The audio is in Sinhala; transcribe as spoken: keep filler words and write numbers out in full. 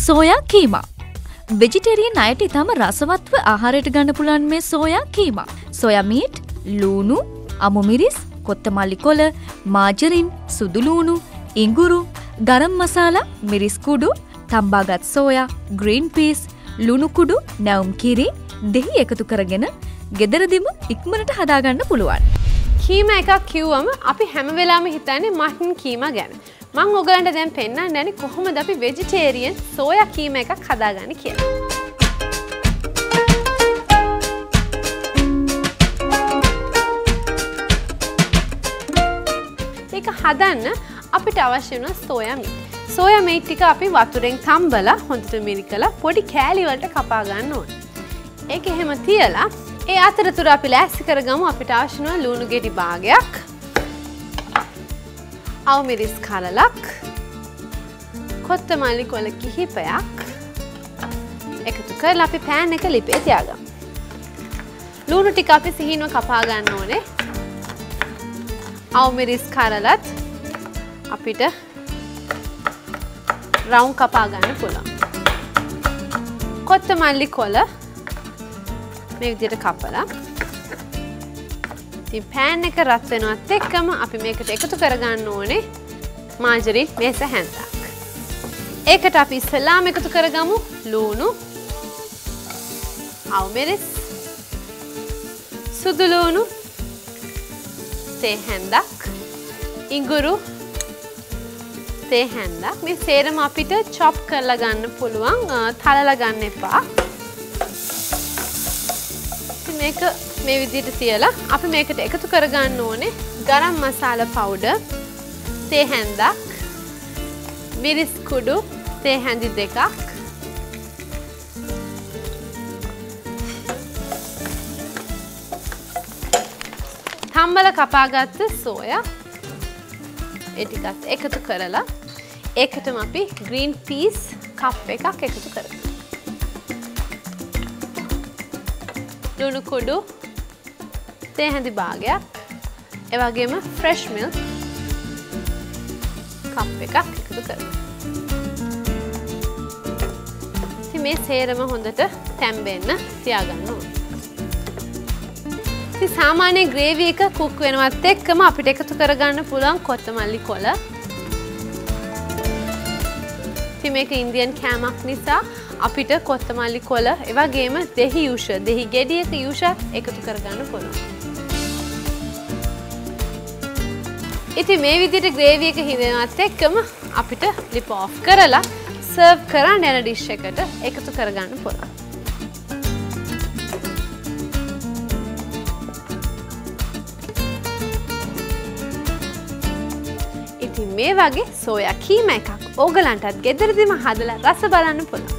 සෝයා කීමා. වෙජිටේරියන් අයට ඉතාම රසවත්ව ආහාරයට ගන්න පුළුවන් මේ සෝයා කීමා. සෝයා මීට්, ලූණු, අමු මිරිස්, කොත්තමල්ලි කොළ, මාජරින්, සුදු ලූණු, ඉඟුරු, ගරම් මසාලා, මිරිස් කුඩු, තම්බාගත් සෝයා, ග්‍රීන් පීස්, ලුණු කුඩු, නැවුම් කිරි, දෙහි එකතු කරගෙන ගෙදරදිම ඉක්මනට හදාගන්න පුළුවන්. කීමා එකක් කිව්වම අපි හැම වෙලාවෙම හිතන්නේ මටන් කීමා ගැන. මම ඔයගලන්ට දැන් පෙන්නන්න යන්නේ කොහොමද අපි වෙජිටේරියන් සෝයා කීමා එකක් හදාගන්නේ කියලා. ඒක හදන්න අපිට අවශ්‍ය වෙන සෝයා මීට්. සෝයා මීට් ටික අපි වතුරෙන් තම්බලා හොඳට මිරිකලා පොඩි කෑලි වලට කපා ගන්න ඕනේ. ඒක එහෙම තියලා ඒ අතරතුර අපි ලෑස්ති කරගමු අපිට අවශ්‍ය වෙන ලුණු ගෙඩි භාගයක්. අවු මිරිස් කලලක්. කොත්තමල්ලි කොළ කිහිපයක්. එකතු කරලා අපි පෑන් එක ලිපේ තියාගමු. ලුණු ටික අපි සිහින්ව කපා ගන්න ඕනේ. අවු මිරිස් කලලත් අපිට රවුම් කපා ගන්න පුළුවන්. කොත්තමල්ලි කොළ මේ විදිහට කපලා ඉතින් පෑන් එක රත් වෙනවත් එක්කම අපි මේකට එකතු කරගන්න ඕනේ මාජරින් මේස හැන්දක්. ඒකට අපි ඉස්සෙල්ලාම එකතු කරගමු ලූණු, අවු මිරිස්, සුදු ලූණු, තේ හැන්දක්, ඉඟුරු, තේ හැන්දක්. මේ සේරම අපිට චොප් කරලා ගන්න පුළුවන්, තලලා ගන්න එපා. මේක මේ විදිහට තියලා අපි මේකට එකතු කරගන්න ඕනේ ගරම් මසාලා පවුඩර්, තේ හැන්දක්, මිරිස් කුඩු, තේ හැඳි දෙකක්, තම්බල කපාගත්ත සෝයා ඒ ටිකත් එකතු කරලා ඒකටම අපි ග්‍රීන් පීස් කප් එකක් එකතු කරමු. ලුණු කුඩු, තේ හැඳි භාගයක්, ඒ වගේම ෆ්‍රෙෂ් මිල්ක් කප් එකක් එකතු කරමු. ඉතින් මේ සේරම හොඳට තැම්බෙන්න තියාගන්න ඕනේ. ඉතින් සාමාන්‍ය ග්‍රේවි එක කුක් වෙනවත් එක්කම අපිට එකතු කරගන්න පුළුවන් කොත්තමල්ලි කොළ. ඉතින් මේක ඉන්දියන් කෑමක් නිසා අපිට කොත්තමල්ලි කොළ ඒ වගේම දෙහි යූෂ දෙහි ගෙඩියක යූෂත් එකතු කරගන්න පුළුවන්. ඉතින් මේ විදිහට ග්‍රේවි එක හිදෙනවත් එක්කම අපිට ලිප් ඔෆ් කරලා සර්ව් කරන්න යන ඩිෂ් එකට එකතු කරගන්න පුළුවන්. ඉතින් මේ වගේ සෝයා කීමා එකක් ඕගලන්ටත් ගෙදරදිම හදලා රස බලන්න පුළුවන්.